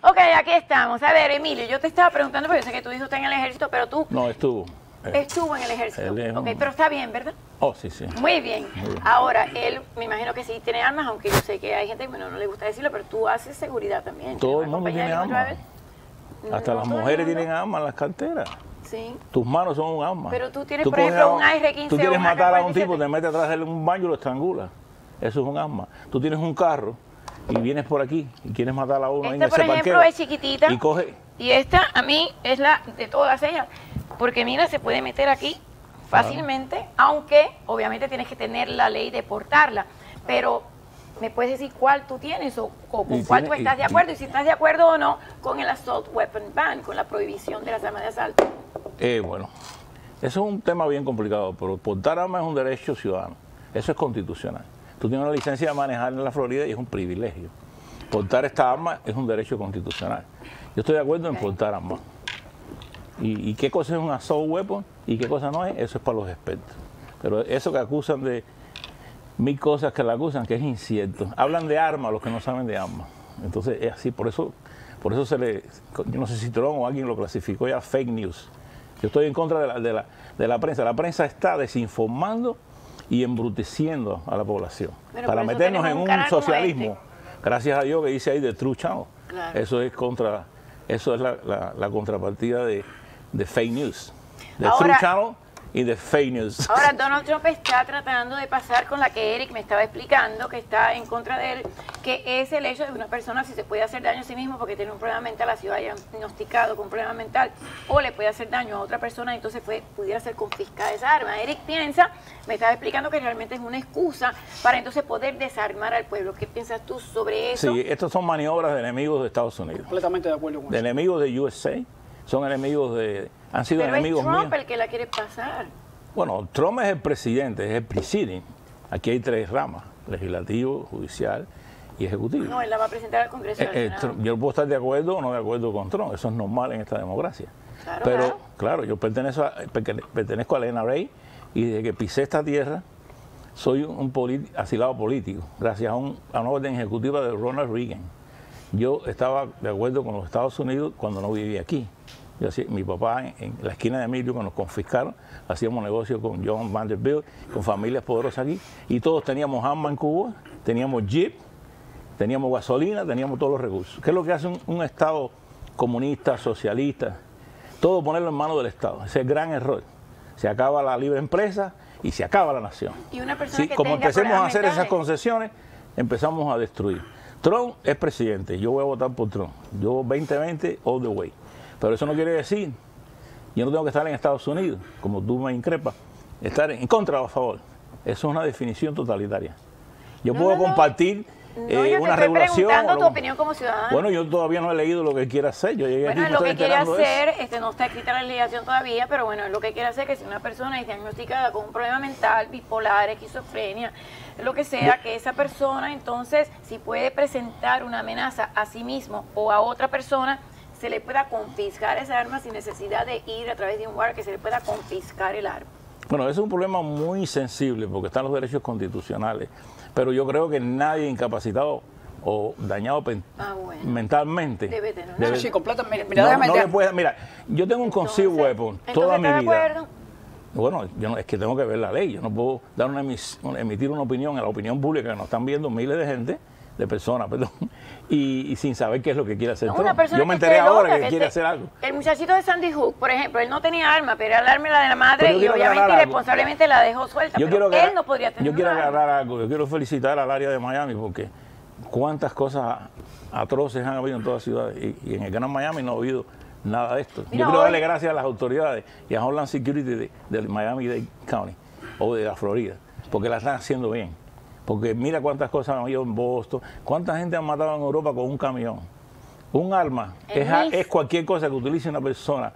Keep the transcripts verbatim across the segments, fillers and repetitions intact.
Ok, aquí estamos. A ver, Emilio, yo te estaba preguntando, porque yo sé que tu hijo está en el ejército, pero tú... No, estuvo. Estuvo en el ejército. un... Ok, pero está bien, ¿verdad? Oh, sí, sí. Muy bien. Muy bien. Ahora, él, me imagino que sí tiene armas, aunque yo sé que hay gente que bueno, no le gusta decirlo, pero tú haces seguridad también. Todo el mundo tiene armas. Hasta No, las todo el mujeres mundo. tienen armas en las carteras. Sí. Tus manos son un arma. Pero tú tienes, Tú por coges ejemplo, a- un R quince Tú quieres o un matar a A un cuarenta y tipo, siete. te metes atrás de él en un baño y lo estrangulas. Eso es un arma. Tú tienes un carro y vienes por aquí y quieres matar a uno ahí en Esta, por ese ejemplo, parqueo es chiquitita. y coge... Y esta, a mí, es la de todas ellas. Porque mira, se puede meter aquí fácilmente, aunque obviamente tienes que tener la ley de portarla. Pero, ¿me puedes decir cuál tú tienes o, o con Y cuál tiene- tú estás y- de acuerdo? Y si estás de acuerdo o no con el Assault Weapon Ban, con la prohibición de las armas de asalto. Eh, bueno, eso es un tema bien complicado, pero portar armas es un derecho ciudadano. Eso es constitucional. Tú tienes una licencia de manejar en la Florida y es un privilegio. Portar esta arma es un derecho constitucional. Yo estoy de acuerdo en Ok. portar armas. ¿Y, y qué cosa es un assault weapon y qué cosa no es? Eso es para los expertos. Pero eso que acusan de mil cosas que la acusan, que es incierto. Hablan de armas los que no saben de armas. Entonces es así, por eso, por eso se le, yo no sé si Trump o alguien lo clasificó ya fake news. Yo estoy en contra de la, de la, de la prensa. La prensa está desinformando y embruteciendo a la población Bueno, para por eso meternos en tenemos un un canal como socialismo. este. Gracias a Dios que dice ahí de True Channel. Claro. Eso es contra, eso es la, la, la contrapartida de, de fake news, de Ahora- True Channel y de fake news. Ahora, Donald Trump está tratando de pasar con la que Eric me estaba explicando, que está en contra de él, que es el hecho de que una persona si se puede hacer daño a sí mismo porque tiene un problema mental, ha sido diagnosticado con un problema mental, o le puede hacer daño a otra persona, entonces puede, pudiera ser confiscada esa arma. Eric piensa, me estaba explicando que realmente es una excusa para entonces poder desarmar al pueblo. ¿Qué piensas tú sobre eso? Sí, estos son maniobras de enemigos de Estados Unidos, Completamente de acuerdo con de eso. enemigos de U S A, son enemigos de, han sido Pero es enemigos Trump míos. el que la quiere pasar. Bueno, Trump es el presidente, es el presiding. Aquí hay tres ramas, legislativo, judicial y ejecutivo. No, él la va a presentar al Congreso Eh, del eh, Senado. Trump- yo puedo estar de acuerdo o no de acuerdo con Trump, eso es normal en esta democracia. Claro, Pero, claro. claro, yo pertenezco a, pertene- pertenezco al N R A y desde que pisé esta tierra soy un, un politi- asilado político, gracias a, un- a una orden ejecutiva de Ronald Reagan. Yo estaba de acuerdo con los Estados Unidos cuando no vivía aquí. Yo hacía- mi papá en, en la esquina de Emilio, cuando nos confiscaron, hacíamos negocio con John Vanderbilt, con familias poderosas aquí, y todos teníamos armas en Cuba, teníamos jeep, teníamos gasolina, teníamos todos los recursos. ¿Qué es lo que hace un, un Estado comunista, socialista? Todo ponerlo en manos del Estado. Ese es el gran error. Se acaba la libre empresa y se acaba la nación. Y una persona Sí, que como tenga empecemos a problemas hacer esas mentales. concesiones, empezamos a destruir. Trump es presidente, yo voy a votar por Trump. Yo veinte veinte all the way. Pero eso no quiere decir, yo no tengo que estar en Estados Unidos, como tú me increpas, estar en contra o a favor. Eso es una definición totalitaria. Yo No, puedo no, no. compartir No, eh, yo te una estoy regulación. preguntando o tu lo- opinión como ciudadano. Bueno, yo todavía no he leído lo que quiere hacer. Yo llegué Bueno, aquí es lo me que estoy quiere enterando de eso. hacer, este, no está escrita la legislación todavía, pero bueno, es lo que quiere hacer que si una persona es diagnosticada con un problema mental, bipolar, esquizofrenia, lo que sea, que esa persona entonces, si puede presentar una amenaza a sí mismo o a otra persona, se le pueda confiscar esa arma sin necesidad de ir a través de un warrant, que se le pueda confiscar el arma. Bueno, eso es un problema muy sensible porque están los derechos constitucionales, pero yo creo que nadie incapacitado o dañado pen- Ah, bueno. mentalmente Debe tener. debe- Sí, sí, completamente. Mira, no, déjame no te- le puede- mira, yo tengo un concealed Entonces- weapon entonces, toda mi ¿estás de vida. acuerdo? Bueno, yo no, es que tengo que ver la ley, yo no puedo dar una emis- una- emitir una opinión a la opinión pública que nos están viendo miles de gente, de personas, perdón, y, y sin saber qué es lo que quiere hacer No, Trump. una persona Yo me que enteré esté ahora loca, que quiere esté- hacer algo. El muchachito de Sandy Hook, por ejemplo, él no tenía arma, pero era el arma la de la madre Pero yo y quiero obviamente aclarar algo. irresponsablemente la dejó suelta. Yo pero quiero él agarrar, no podría tener yo quiero un arma. agarrar algo, yo quiero felicitar al área de Miami porque cuántas cosas atroces han habido en todas las ciudades y, y en el Gran Miami no ha habido nada de esto. Mira, yo quiero hoy- darle gracias a las autoridades y a Homeland Security de, del Miami-Dade County o de la Florida porque la están haciendo bien. Porque mira cuántas cosas han habido en Boston, cuánta gente han matado en Europa con un camión. Un arma En es, a- Nice. es cualquier cosa que utilice una persona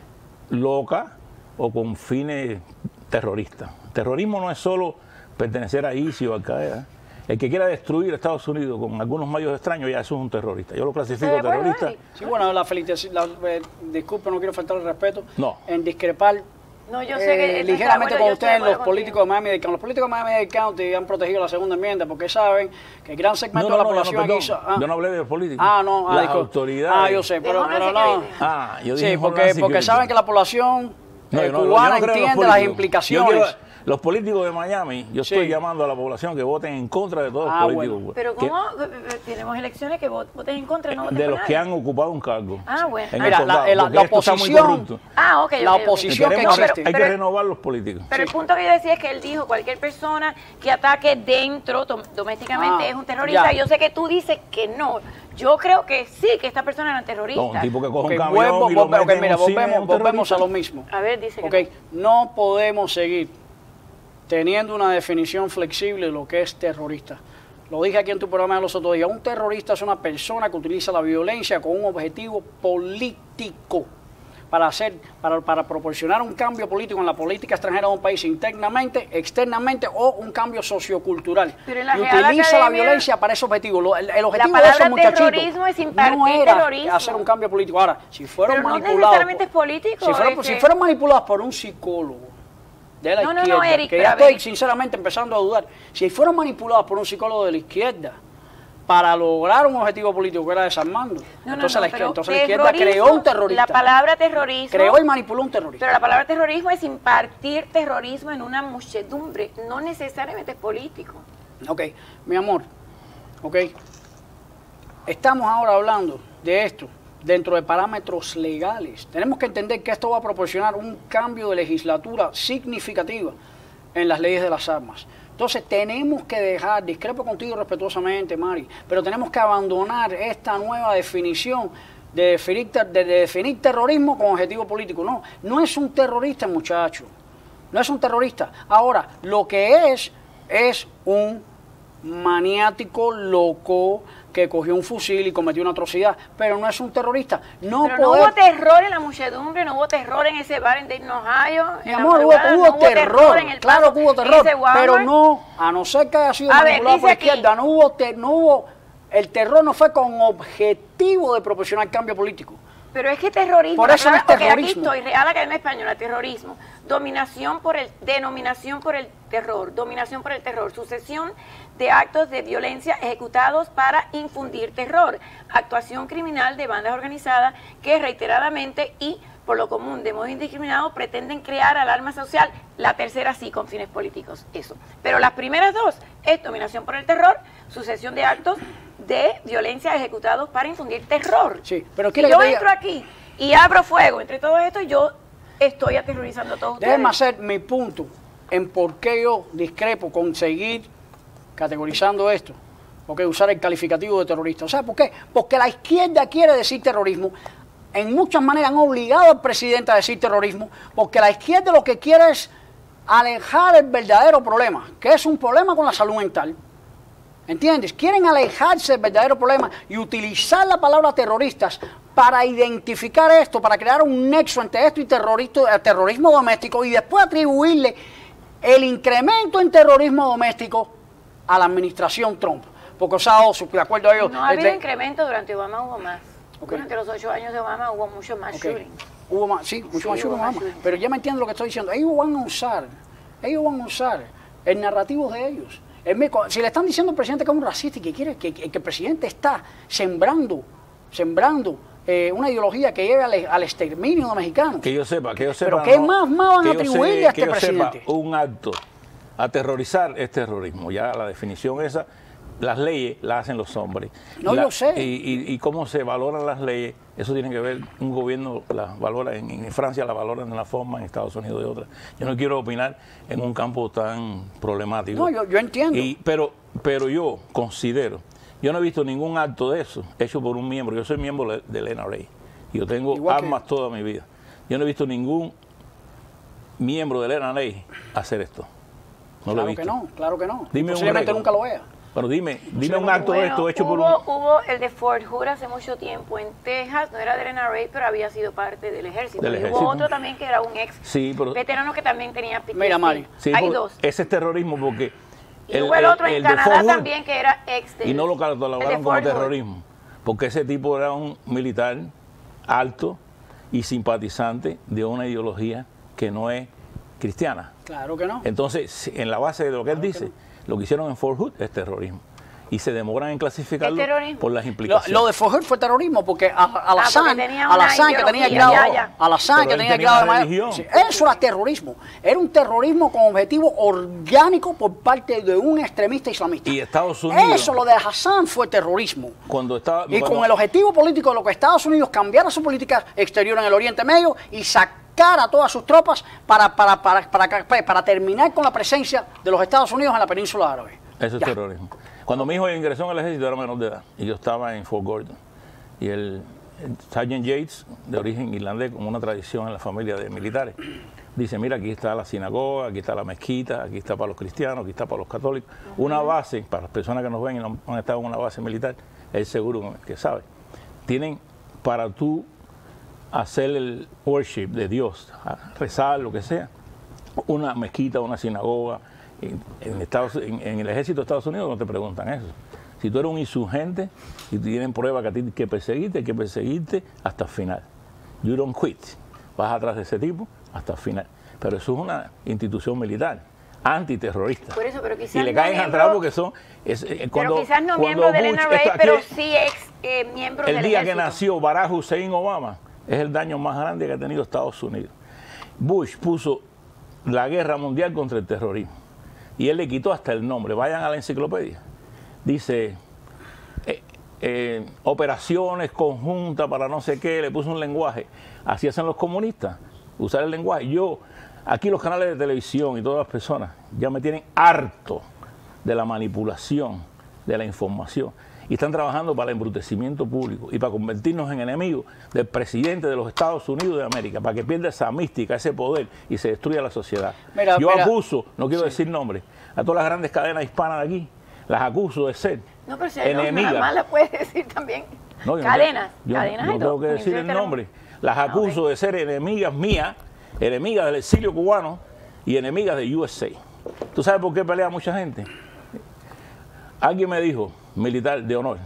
loca o con fines terroristas. Terrorismo no es solo pertenecer a ISIS o Al Qaeda. El que quiera destruir a Estados Unidos con algunos medios extraños, ya eso es un terrorista. Yo lo clasifico ¿Estoy de acuerdo, terrorista. Eric? Sí, bueno, la felicitación, la, eh, disculpe, no quiero faltar el respeto. No. En discrepar No, yo sé que eh, ligeramente con ustedes, los contigo. políticos de Miami-Dade County. Los políticos de Miami-Dade County han protegido la segunda enmienda porque saben que el gran segmento No, no, de la no, población no, perdón. aquí... so- ah. Yo no hablé de los políticos. Ah, no, ah, Las disculpe. autoridades. Ah, yo sé, pero, Homeland pero no. Security. Ah, yo dije Sí, porque, Homeland porque Security. saben que la población No, eh, yo no, yo no cubana creo en los entiende las políticos. implicaciones. Yo quiero- los políticos de Miami, yo estoy Sí. llamando a la población que voten en contra de todos Ah, los políticos. Pero que- ¿cómo? Tenemos elecciones que vot- voten en contra y no voten de por los nadie. que han ocupado un cargo. Ah, bueno. En Mira, estos la- lados, la- porque la esto está muy oposición- corrupto. Ah, ok. La ok, ok. oposición que Queremos- existe. hay que pero- renovar los políticos. Pero el punto que yo decía es que él dijo cualquier persona que ataque dentro, dom- domésticamente, Ah, es un terrorista. ya. Yo sé que tú dices que no. Yo creo que sí, que esta persona era terrorista. No, un tipo que coge Ok, un camión vuelvo- y lo vuelvo- ok, mete en mira, un cine, volvemos, es un volvemos a terrorista. lo mismo. A ver, dice que Ok, no podemos seguir teniendo una definición flexible de lo que es terrorista. Lo dije aquí en tu programa los otros días. Un terrorista es una persona que utiliza la violencia con un objetivo político para hacer, para, para proporcionar un cambio político en la política extranjera de un país internamente, externamente o un cambio sociocultural. Pero en la y Real utiliza la Academia- violencia para ese objetivo. Lo- El, el objetivo de palabra esos muchachitos terrorismo es impartir no era terrorismo. hacer un cambio político. Ahora, si fueron Pero no manipulados, necesariamente por- es político, si fueron, es si que- fueron manipulados por un psicólogo de la No, no, no, izquierda, Eric, que pero ya a estoy ver. sinceramente empezando a dudar, si fueron manipulados por un psicólogo de la izquierda para lograr un objetivo político que era desarmando, No, no, entonces, no, la, pero entonces la izquierda terrorismo, creó un terrorista, La palabra terrorismo. creó y manipuló un terrorista. Pero la palabra terrorismo es impartir terrorismo en una muchedumbre, no necesariamente es político. Ok, mi amor, ok, estamos ahora hablando de esto dentro de parámetros legales. Tenemos que entender que esto va a proporcionar un cambio de legislatura significativa en las leyes de las armas. Entonces tenemos que dejar, discrepo contigo respetuosamente, Mari, pero tenemos que abandonar esta nueva definición de definir, ter- de definir terrorismo con objetivo político. No, no es un terrorista, muchacho. No es un terrorista. Ahora, lo que es, es un maniático loco que cogió un fusil y cometió una atrocidad, pero no es un terrorista. No Pero no poder- hubo terror en la muchedumbre, no hubo terror en ese bar en Dayton, Ohio. Mi en la amor, hubo, madrugada, hubo no terror, en el claro Paso, que hubo en terror, ese Walmart. pero no, a no ser que haya sido A ver, manipulado por la dice aquí- izquierda, no hubo, te- no hubo, el terror no fue con objetivo de proporcionar cambio político. Pero es que terrorismo, Por eso la no es palabra- ok, terrorismo. aquí estoy, Real Academia Española, terrorismo, dominación por el, denominación por el terror, dominación por el terror, sucesión de actos de violencia ejecutados para infundir terror, actuación criminal de bandas organizadas que reiteradamente y por lo común, de modo indiscriminado, pretenden crear alarma social, la tercera sí, con fines políticos, eso. Pero las primeras dos es dominación por el terror, sucesión de actos de violencia ejecutados para infundir terror. Sí, pero Si quiere yo que te diga- entro aquí y abro fuego entre todo esto, yo estoy aterrorizando a todos Déjeme ustedes. hacer mi punto en por qué yo discrepo con seguir categorizando esto, porque usar el calificativo de terrorista. O sea, ¿por qué? Porque la izquierda quiere decir terrorismo. En muchas maneras han obligado al presidente a decir terrorismo, porque la izquierda lo que quiere es alejar el verdadero problema, que es un problema con la salud mental. ¿Entiendes? Quieren alejarse del verdadero problema y utilizar la palabra terroristas para identificar esto, para crear un nexo entre esto y terrorista- eh, terrorismo doméstico y después atribuirle el incremento en terrorismo doméstico a la administración Trump. Porque, o sea, oh, de acuerdo a ellos... No ha habido le- incremento, durante Obama hubo más. Ok. Durante los ocho años de Obama hubo mucho más Ok. shooting. Hubo más, sí, mucho Sí, más hubo shooting, más Obama. shooting. Pero ya me entiendo lo que estoy diciendo. Ellos van a usar, ellos van a usar el narrativo de ellos. El mico- si le están diciendo al presidente que es un racista y que quiere que, que- que el presidente está sembrando, sembrando eh, una ideología que lleve al, al exterminio de mexicanos. Que yo sepa, que yo sepa. Pero ¿qué no, más- más van a que yo atribuirle sé- a este que yo sepa, presidente? un acto. Aterrorizar es terrorismo. Ya la definición esa, las leyes las hacen los hombres. No, La- yo sé. Y, y- y cómo se valoran las leyes, eso tiene que ver, un gobierno las valora, en, en Francia la valoran de una forma, en Estados Unidos de otra. Yo no quiero opinar en un campo tan problemático. No, yo, yo entiendo. Y, pero, pero yo considero, yo no he visto ningún acto de eso hecho por un miembro. Yo soy miembro de- del N R A. Y yo tengo Igual que- armas toda mi vida. Yo no he visto ningún miembro del N R A hacer esto. No lo he claro visto. que no, claro que no. Dime un Posiblemente récord. nunca lo vea. Bueno, dime, dime un Bueno, acto de Bueno, esto hecho por hubo, un... hubo el de Fort Hood hace mucho tiempo en Texas, no era del N R A, pero había sido parte del ejército. Del y ejército. hubo otro también que era un ex Sí, pero... veterano que también tenía P T S D. Mira, Mari. Sí, Hay porque dos. ese es terrorismo porque... Y hubo el otro en de Canadá Fort Hood, también que era ex del- y no lo el de catalogaron como Fort Hood. terrorismo, porque ese tipo era un militar alto y simpatizante de una ideología que no es cristiana. Claro que no. Entonces, en la base de lo que él dice, lo que hicieron en Fort Hood es terrorismo. Y se demoran en clasificarlo por las Lo, implicaciones. lo de Fort Hood fue terrorismo porque a- Al-Assad, porque tenía Al-Assad una que tenía ideología, grado, ya, ya. Al-Assad Pero que él tenía tenía grado una de religión. sí, eso era terrorismo. Era un terrorismo con objetivo orgánico por parte de un extremista islamista. Y Estados Unidos, Eso, lo de Hassan fue terrorismo. cuando estaba... Y cuando- con el objetivo político de lo que Estados Unidos cambiara su política exterior en el Oriente Medio y sacar a todas sus tropas para, para, para, para, para, para terminar con la presencia de los Estados Unidos en la península árabe. Eso es Ya. terrorismo. Cuando mi hijo ingresó en el ejército era menor de edad y yo estaba en Fort Gordon. Y el, el Sergeant Yates, de origen irlandés, como una tradición en la familia de militares, dice, mira, aquí está la sinagoga, aquí está la mezquita, aquí está para los cristianos, aquí está para los católicos. Una base, para las personas que nos ven y no han estado en una base militar, es seguro que sabe. Tienen para tú hacer el worship de Dios, rezar, lo que sea, una mezquita, una sinagoga. En, en, Estados, en, en el ejército de Estados Unidos no te preguntan eso. Si tú eres un insurgente y tienen prueba que a ti hay que perseguirte, hay que perseguirte hasta el final. You don't quit. Vas atrás de ese tipo hasta el final. Pero eso es una institución militar, antiterrorista. Por eso, pero quizás y le no caen miembro- atrás porque son... Es, eh, cuando, pero quizás no cuando miembro del Bush- N R A, esto aquí pero es- sí ex eh, miembro el del día que ejército. nació Barack Hussein Obama es el daño más grande que ha tenido Estados Unidos. Bush puso la guerra mundial contra el terrorismo y él le quitó hasta el nombre. Vayan a la enciclopedia. Dice eh, eh, operaciones conjuntas para no sé qué, le puso un lenguaje. Así hacen los comunistas, usar el lenguaje. Yo, aquí los canales de televisión y todas las personas ya me tienen harto de la manipulación de la información. Y están trabajando para el embrutecimiento público y para convertirnos en enemigos del presidente de los Estados Unidos de América, para que pierda esa mística, ese poder y se destruya la sociedad. Mira, Yo mira. acuso, no quiero Sí. decir nombres, a todas las grandes cadenas hispanas de aquí, las acuso de ser No, pero si hay dos, enemigas. nada más la puedes decir también. No, yo no cadenas, tengo- yo cadenas no hay tengo dos. que decir el Tenemos- nombre. Las Ah, acuso ok. de ser enemigas mías, enemigas del exilio cubano y enemigas de U S A. ¿Tú sabes por qué pelea mucha gente? Alguien me dijo, militar de honor,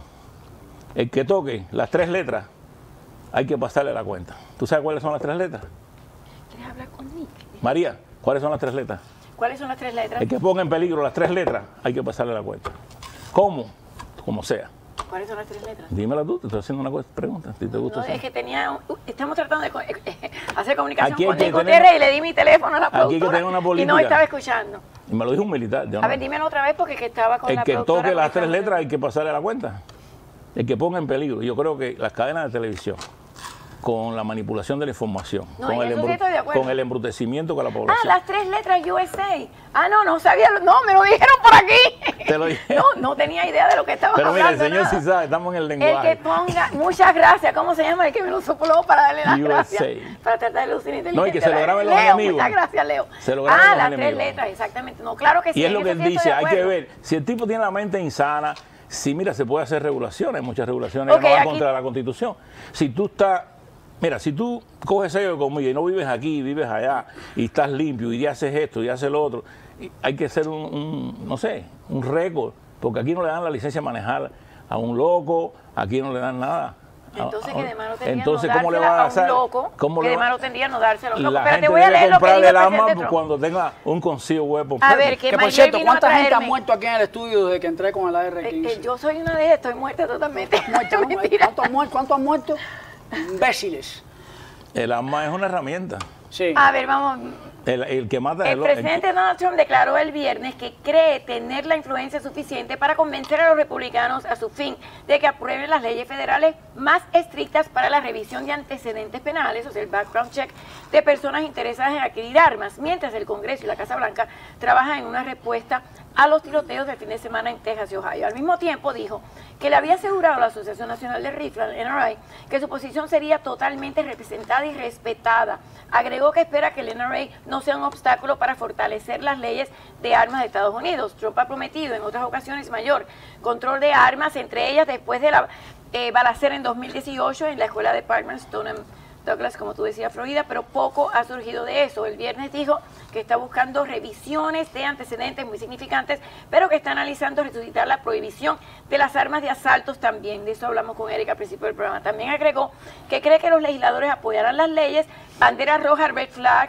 el que toque las tres letras, hay que pasarle la cuenta. ¿Tú sabes cuáles son las tres letras? ¿Quieres hablar conmigo? María, ¿cuáles son las tres letras? ¿Cuáles son las tres letras? El que ponga en peligro las tres letras, hay que pasarle la cuenta. ¿Cómo? Como sea. ¿Cuáles son las tres letras? Dímela tú, te estoy haciendo una cosa- pregunta. Si te gusta No, hacer. es que tenía, un- estamos tratando de co- hacer comunicación Aquí hay con que Nick tener- Gutiérrez y le di mi teléfono a la Aquí hay que productora tener una y política. no estaba escuchando. Y me lo dijo un militar de A honor. ver, dímelo otra vez porque que estaba con El la que productora toque las tres conversando. letras hay que pasarle la cuenta. El que ponga en peligro. Yo creo que las cadenas de televisión, con la manipulación de la información, No, con, en el eso sí embru- estoy de acuerdo. con el embrutecimiento con la Ah, población. las tres letras U S A. Ah, no, no sabía. lo- No, me lo dijeron por aquí. Te lo dije. No, no tenía idea de lo que estaba Pero mira, el hablando. señor nada. sí sabe, estamos en el El lenguaje. que ponga, muchas gracias, ¿cómo se llama? El que me lo sopló para darle las U S A. gracias. Para tratar de lucir inteligente. No, y que se lo graben los Leo, enemigos. Muchas gracias, Leo. Se lo graben ah, los las enemigos. tres letras, exactamente. No, claro que sí. Y es en lo que eso él sí estoy dice, de hay que acuerdo. ver, si el tipo tiene la mente insana, si mira, se puede hacer regulaciones, muchas regulaciones Ok, que no van aquí- contra la Constitución. Si tú estás, mira, si tú coges sello de comida y no vives aquí, vives allá, y estás limpio, y haces esto, y haces lo otro, y hay que hacer un, un, no sé, un récord, porque aquí no le dan la licencia a manejar a un loco, aquí no le dan nada. a- Entonces, a- que de malo tendría Entonces, no ¿cómo le dársela va a a hacer? un loco, ¿Cómo que le de va- malo tendría no dársela a un loco. La Pero gente te voy a debe leer lo que dijo comprarle el el arma presidente Trump. cuando tenga un concealed weapon A permit. ver, que Que por Maylay cierto, vino a ¿cuánta gente ha traerme. muerto aquí en el estudio desde que entré con el A R Eh, quince? eh, yo soy una de ellas, estoy muerta totalmente. Muerto, ¿no? Mentira. ¿Cuántos han muerto? ¿Cuántos han muerto? Imbéciles. El arma es una herramienta. Sí. A ver, vamos. El, el que mata es El el- presidente Donald Trump declaró el viernes que cree tener la influencia suficiente para convencer a los republicanos a su fin de que aprueben las leyes federales más estrictas para la revisión de antecedentes penales, o sea, el background check de personas interesadas en adquirir armas, mientras el Congreso y la Casa Blanca trabajan en una respuesta a los tiroteos del fin de semana en Texas y Ohio. Al mismo tiempo dijo que le había asegurado a la Asociación Nacional de Rifle, N R A, que su posición sería totalmente representada y respetada. Agregó que espera que el N R A no sea un obstáculo para fortalecer las leyes de armas de Estados Unidos. Trump ha prometido en otras ocasiones mayor control de armas, entre ellas después de la eh, balacera en dos mil dieciocho en la escuela de Parkman Stoneham Douglas, como tú decías, Florida, pero poco ha surgido de eso. El viernes dijo que está buscando revisiones de antecedentes muy significantes, pero que está analizando resucitar la prohibición de las armas de asaltos también. De eso hablamos con Erika al principio del programa. También agregó que cree que los legisladores apoyarán las leyes, bandera roja, red flag,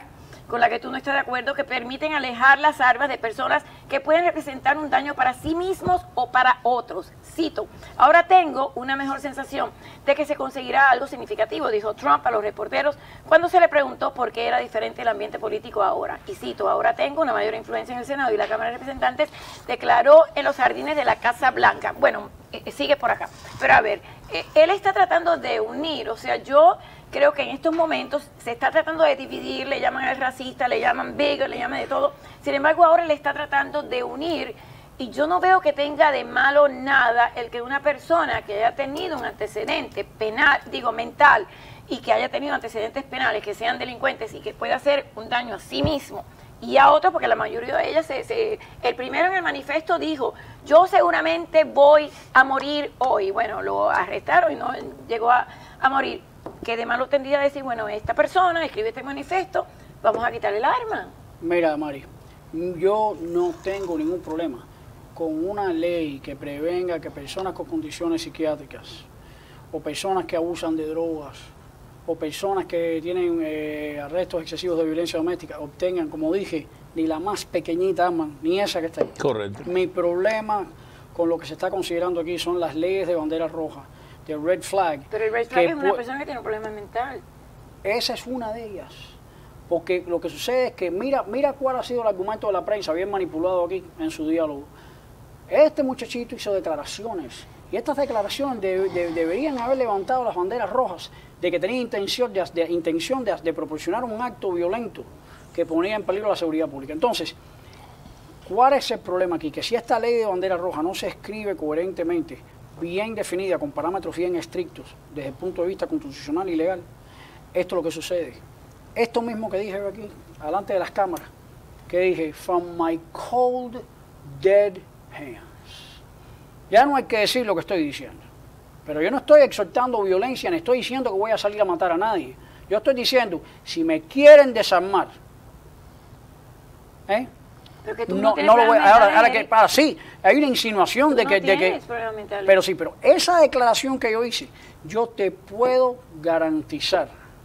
con la que tú no estás de acuerdo, que permiten alejar las armas de personas que pueden representar un daño para sí mismos o para otros. Cito, ahora tengo una mejor sensación de que se conseguirá algo significativo, dijo Trump a los reporteros cuando se le preguntó por qué era diferente el ambiente político ahora. Y cito, ahora tengo una mayor influencia en el Senado y la Cámara de Representantes, declaró en los jardines de la Casa Blanca. Bueno, eh, sigue por acá. Pero a ver, eh, él está tratando de unir, o sea, yo... creo que en estos momentos se está tratando de dividir, le llaman al racista, le llaman bigot, le llaman de todo. Sin embargo, ahora le está tratando de unir y yo no veo que tenga de malo nada el que una persona que haya tenido un antecedente penal, digo mental, y que haya tenido antecedentes penales, que sean delincuentes y que pueda hacer un daño a sí mismo y a otros, porque la mayoría de ellas, se, se, el primero en el manifiesto dijo, yo seguramente voy a morir hoy. Bueno, lo arrestaron y no llegó a, a morir. Que de malo tendría decir, bueno, esta persona escribe este manifiesto, vamos a quitarle el arma. Mira, Mari, yo no tengo ningún problema con una ley que prevenga que personas con condiciones psiquiátricas o personas que abusan de drogas o personas que tienen eh, arrestos excesivos de violencia doméstica obtengan, como dije, ni la más pequeñita arma, ni esa que está ahí. Correcto. Mi problema con lo que se está considerando aquí son las leyes de bandera roja, de red flag. Pero el red flag es una persona que tiene un problema mental. Esa es una de ellas. Porque lo que sucede es que mira, mira cuál ha sido el argumento de la prensa, bien manipulado aquí en su diálogo. Este muchachito hizo declaraciones y estas declaraciones de, de, deberían haber levantado las banderas rojas de que tenía intención de, de, intención de, de proporcionar un acto violento que ponía en peligro la seguridad pública. Entonces, ¿cuál es el problema aquí? Que si esta ley de bandera roja no se escribe coherentemente, bien definida, con parámetros bien estrictos, desde el punto de vista constitucional y legal, esto es lo que sucede. Esto mismo que dije aquí, delante de las cámaras, que dije, from my cold, dead hands. Ya no hay que decir lo que estoy diciendo. Pero yo no estoy exhortando violencia, ni estoy diciendo que voy a salir a matar a nadie. Yo estoy diciendo, si me quieren desarmar, ¿eh? Pero que tú no, no, no lo voy a... Ahora, ahora que, para ah, sí, hay una insinuación de no que... De que pero sí, pero esa declaración que yo hice, yo te puedo garantizar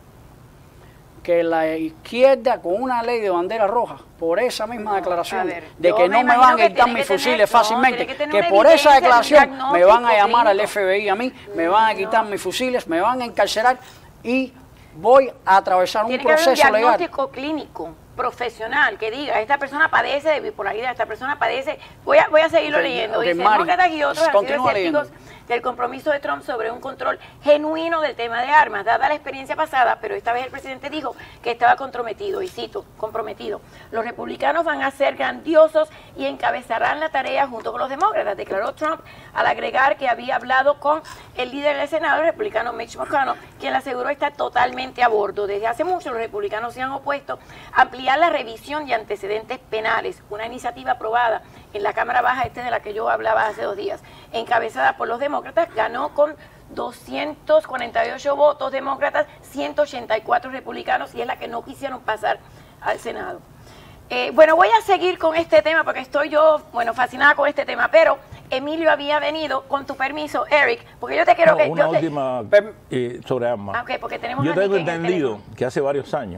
que la izquierda con una ley de bandera roja, por esa misma no, declaración ver, de que no me, me van a quitar mis fusiles tener, fácilmente, no, que, que por esa declaración me van a llamar al F B I a mí, me van a quitar no. mis fusiles, me van a encarcelar y voy a atravesar tiene un proceso legal. Tiene que haber un diagnóstico clínico profesional que diga, esta persona padece de bipolaridad, esta persona padece, voy a, voy a seguirlo okay, leyendo, okay, dice, demócratas y otros han sido escépticos del compromiso de Trump sobre un control genuino del tema de armas, dada la experiencia pasada, pero esta vez el presidente dijo que estaba comprometido, y cito, comprometido. Los republicanos van a ser grandiosos y encabezarán la tarea junto con los demócratas, declaró Trump al agregar que había hablado con el líder del Senado, el republicano Mitch McConnell, quien le aseguró estar totalmente a bordo. Desde hace mucho los republicanos se han opuesto a ampliar la revisión de antecedentes penales, una iniciativa aprobada en la Cámara Baja, este de la que yo hablaba hace dos días, encabezada por los demócratas, ganó con doscientos cuarenta y ocho votos demócratas, ciento ochenta y cuatro republicanos, y es la que no quisieron pasar al Senado. Eh, bueno, voy a seguir con este tema porque estoy yo, bueno, fascinada con este tema, pero Emilio había venido, con tu permiso, Eric, porque yo te quiero no, que... Una yo última te... eh, sobre armas. Ah, okay, porque tenemos yo tengo entendido que hace varios años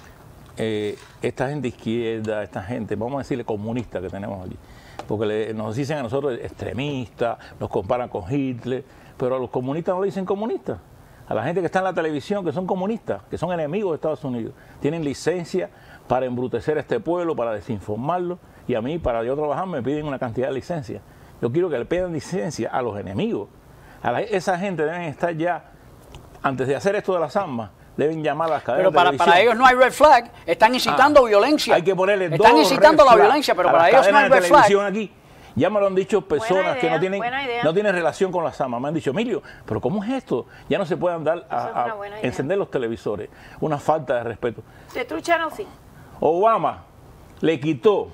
eh, esta gente izquierda, esta gente, vamos a decirle comunista que tenemos aquí, porque le, nos dicen a nosotros extremistas, nos comparan con Hitler, pero a los comunistas no le dicen comunistas. A la gente que está en la televisión, que son comunistas, que son enemigos de Estados Unidos, tienen licencia para embrutecer a este pueblo, para desinformarlo, y a mí, para yo trabajar, me piden una cantidad de licencias. Yo quiero que le pidan licencia a los enemigos. A la, esa gente deben estar ya, antes de hacer esto de las armas, deben llamar a las cadenas pero para, de para ellos no hay red flag, están incitando ah, violencia. Hay que ponerle están dos incitando la violencia, pero para ellos no hay red flag. Aquí. Ya me lo han dicho personas idea, que no tienen, no tienen relación con las armas. Me han dicho, Emilio, pero ¿cómo es esto? Ya no se puede andar a, a encender los televisores. Una falta de respeto. ¿De True Channel sí? Obama le quitó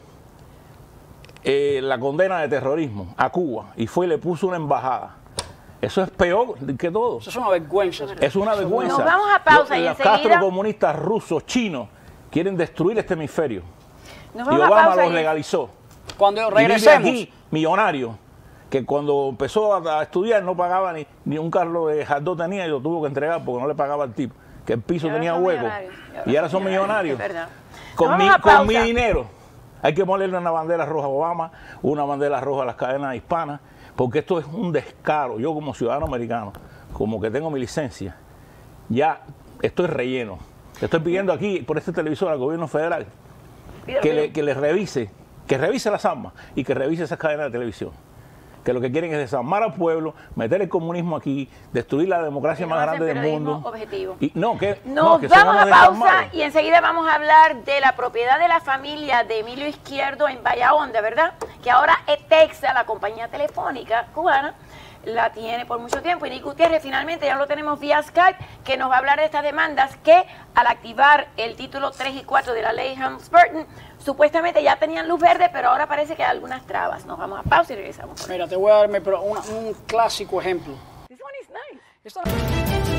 eh, la condena de terrorismo a Cuba y fue y le puso una embajada. Eso es peor que todo. Eso es una vergüenza. Es una vergüenza. Nos vamos a pausa los, y los enseguida... Castro comunistas rusos, chinos, quieren destruir este hemisferio. Nos y Obama lo legalizó. Cuando regresemos. Y aquí, millonario, que cuando empezó a, a estudiar no pagaba ni, ni un carro de jardón tenía y lo tuvo que entregar porque no le pagaba al tipo. Que el piso tenía hueco. Y ahora son millonarios. Es verdad. con, mi, Vamos a con mi pausa. dinero. Hay que ponerle una bandera roja a Obama, una bandera roja a las cadenas hispanas, porque esto es un descaro. Yo como ciudadano americano, como que tengo mi licencia, ya estoy relleno. Estoy pidiendo aquí, por este televisor, al gobierno federal, Pídelo, que pídelo. le, que le revise, que revise las armas y que revise esas cadenas de televisión. Que lo que quieren es desarmar al pueblo, meter el comunismo aquí, destruir la democracia Y no más hacen grande del periodismo mundo. objetivo. Y, no, que, Nos no, que se vamos van a pausa desarmar. y enseguida vamos a hablar de la propiedad de la familia de Emilio Izquierdo en Bahía Honda, ¿verdad? Que ahora ETEXA, la compañía telefónica cubana, la tiene por mucho tiempo. Y Nick Gutiérrez finalmente ya lo tenemos vía Skype, que nos va a hablar de estas demandas que al activar el título tres y cuatro de la ley Helms-Burton, supuestamente ya tenían luz verde, pero ahora parece que hay algunas trabas. Nos vamos a pausa y regresamos. Mira, te voy a darme pero una- un clásico ejemplo. This one is nice. Esto-